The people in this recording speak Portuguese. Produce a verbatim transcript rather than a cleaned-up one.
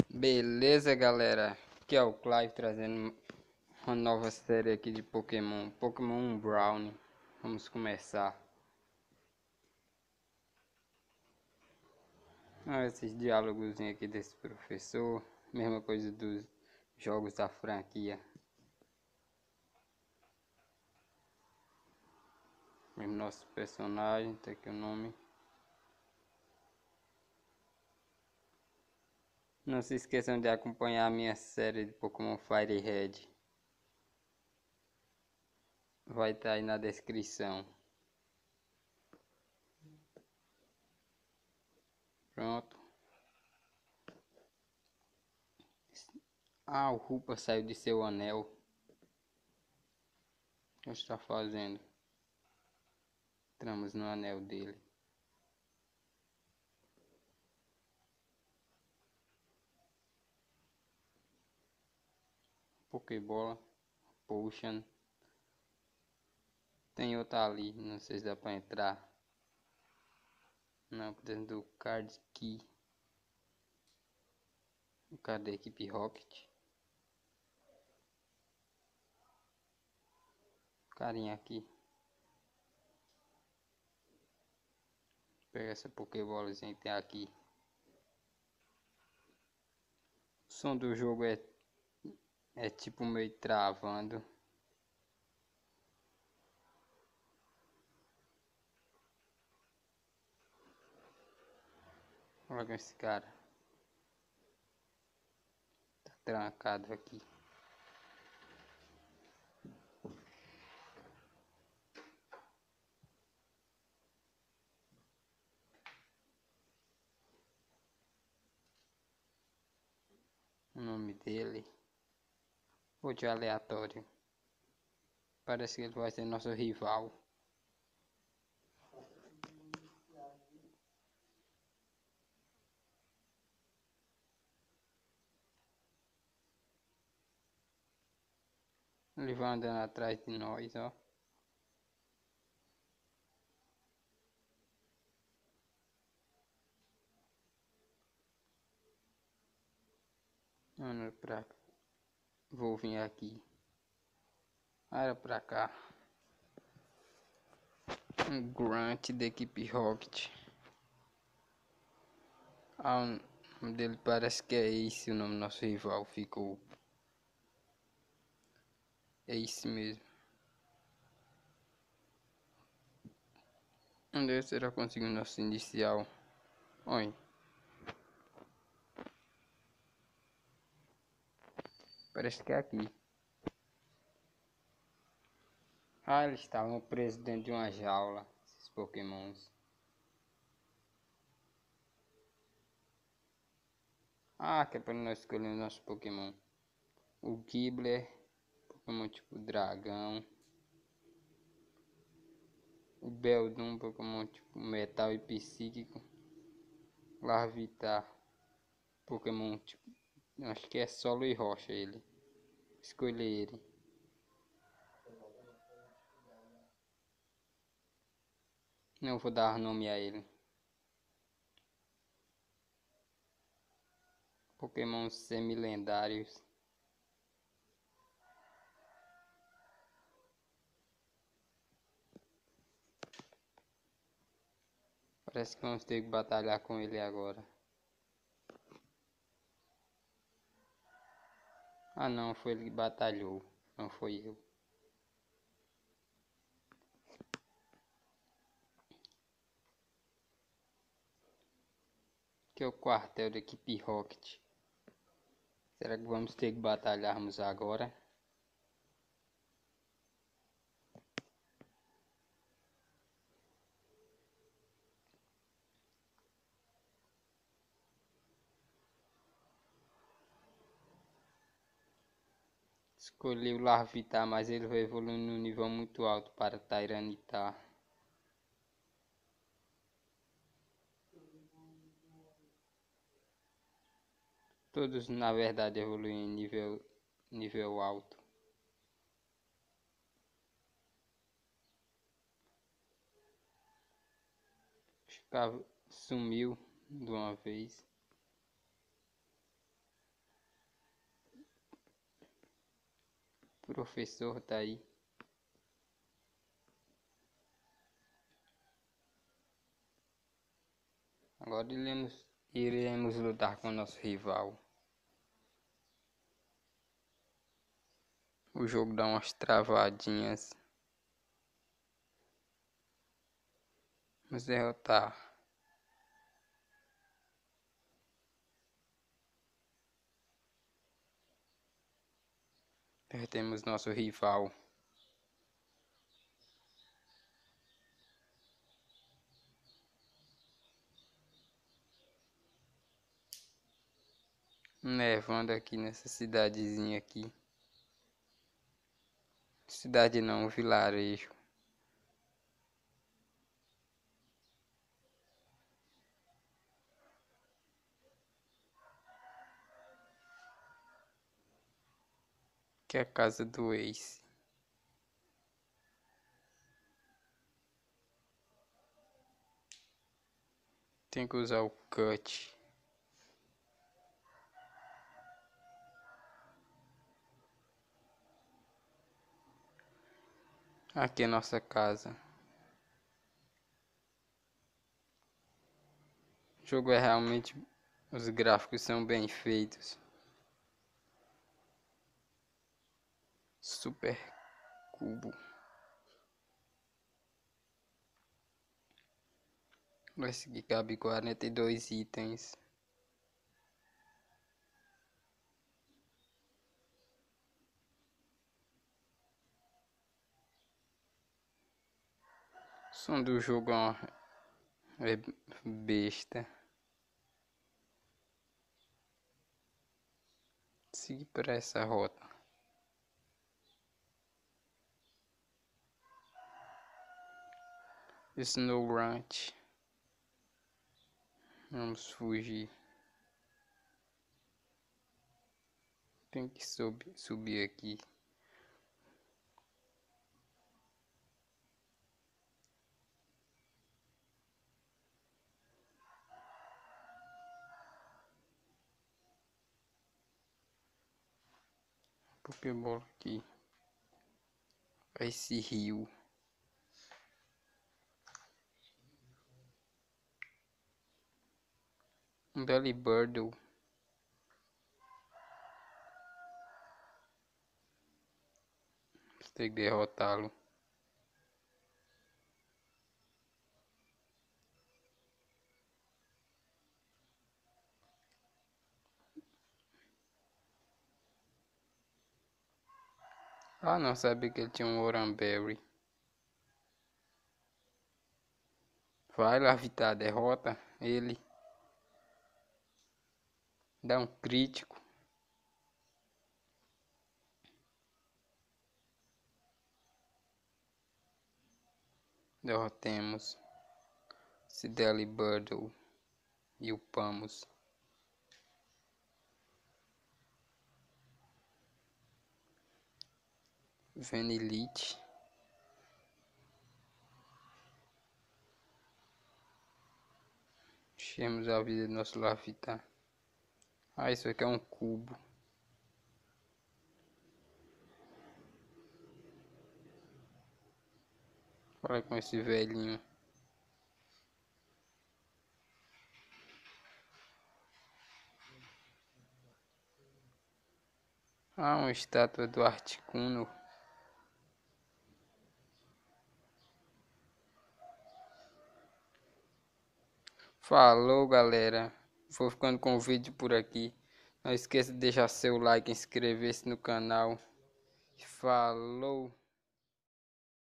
Beleza, galera? Aqui é o Clive trazendo uma nova série aqui de Pokémon, Pokémon Brown. Vamos começar. Ah, esses diálogos aqui desse professor, mesma coisa dos jogos da franquia. Mesmo nosso personagem, tá aqui o nome. Não se esqueçam de acompanhar a minha série de Pokémon Fire Red. Vai estar aí na descrição. Pronto. Ah, o Rupa saiu de seu anel. O que está fazendo? Entramos no anel dele. Pokébola, Potion. Tem outra ali, não sei se dá pra entrar. Não, dentro do Card Key. Cadê a equipe Rocket? Carinha aqui. Pega essa Pokébolazinha que tem aqui. O som do jogo é, é tipo meio travando. Olha com esse cara. Tá trancado aqui. O nome dele. Ou de aleatório. Parece que ele vai ser nosso rival. Ele vai andando atrás de nós, ó. Anda pra cá. Vou vir aqui. Era pra cá. Um Grunt da equipe Rocket. Ah, o nome dele parece que é Ace, o nome do nosso rival ficou. É Ace mesmo. Onde será que conseguimos nosso inicial? Oi. Parece que é aqui. Ah, eles estavam presos dentro de uma jaula. Esses Pokémons. Ah, que é para nós escolher o nosso Pokémon. O Gibbler. Pokémon tipo dragão. O Beldum, Pokémon tipo metal e psíquico. Larvitar. Pokémon tipo. Acho que é solo e rocha ele. Escolher ele. Não vou dar nome a ele. Pokémon semi-lendários. Parece que vamos ter que batalhar com ele agora. Ah não, foi ele que batalhou. Não foi eu. Que é o quartel da equipe Rocket. Será que vamos ter que batalharmos agora? Escolhi o Larvitar, mas ele vai evoluir num nível muito alto para Tyranitar. Todos na verdade evoluem em nível, nível alto. Ficava, sumiu de uma vez. professor tá aí. Agora iremos, iremos lutar com nosso rival. O jogo dá umas travadinhas. Vamos derrotar. Derrotemos nosso rival. Nevando aqui nessa cidadezinha aqui. Cidade não, vilarejo. Que é a casa do Ace. Tem que usar o cut. Aqui é nossa casa. O jogo é realmente... Os gráficos são bem feitos. Super cubo. Esse aqui cabe quarenta e dois itens. O som do jogo é besta. Seguir por essa rota. Snow Ranch. Vamos fugir. Tem que subir, subir aqui. Pokébola aqui. Esse rio. Um Delibird. Tem que derrotá-lo. Ah, não sabia que ele tinha um Oranberry. Vai lá, Vitar, derrota ele. Dá um crítico. Derrotemos esse Delibird e upamos. Vanillite. Enchemos a vida do nosso Larvitar. Ah, isso aqui é um cubo. Olha com esse velhinho. Ah, uma estátua do Articuno. Falou, galera. Vou ficando com o vídeo por aqui. Não esqueça de deixar seu like, inscrever-se no canal. Falou.